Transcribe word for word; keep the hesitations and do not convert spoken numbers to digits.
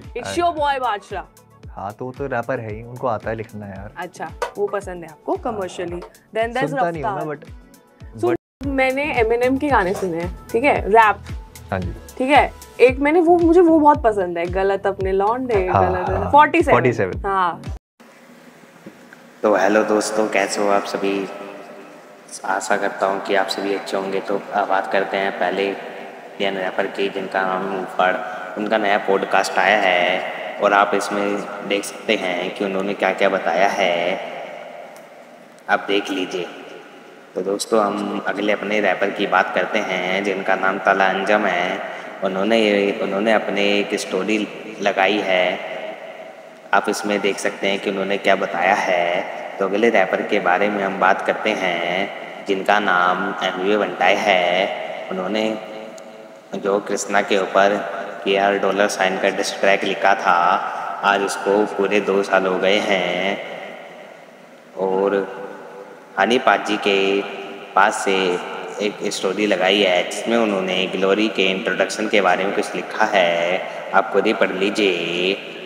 It's your boy बादशाह। हाँ तो वो तो रैपर है ही, उनको आता है लिखना यार। अच्छा वो पसंद है आपको कमर्शियली। देन देयर इज सुनता नहीं हूँ मैं रफ्तार। बट मैंने एमिनेम के गाने सुने हैं, ठीक है, रैप, हाँ जी ठीक है। एक मैंने वो, मुझे वो बहुत पसंद है, गलत अपने लौंडे, हाँ, गलत हाँ, फोर्टी सेवन। Forty seven. हाँ तो हेलो दोस्तों, कैसे हो आप सभी। आशा करता हूँ कि आप सभी अच्छे होंगे। तो अब बात करते हैं पहले इंडियन रैपर की जिनका नाम मूफड़। उनका नया पॉडकास्ट आया है और आप इसमें देख सकते हैं कि उन्होंने क्या क्या बताया है, आप देख लीजिए। तो दोस्तों हम अगले अपने रैपर की बात करते हैं जिनका नाम ताला अंजम है। उन्होंने उन्होंने अपने एक स्टोरी लगाई है, आप इसमें देख सकते हैं कि उन्होंने क्या बताया है। तो अगले रैपर के बारे में हम बात करते हैं जिनका नाम एम वी बंटाई है। उन्होंने जो कृष्णा के ऊपर के आर डॉलर साइन का डिस ट्रैक लिखा था, आज उसको पूरे दो साल हो गए हैं। और हनी पाजी के पास से एक स्टोरी लगाई है जिसमें उन्होंने ग्लोरी के इंट्रोडक्शन के बारे में कुछ लिखा है, आप खुद ही पढ़ लीजिए।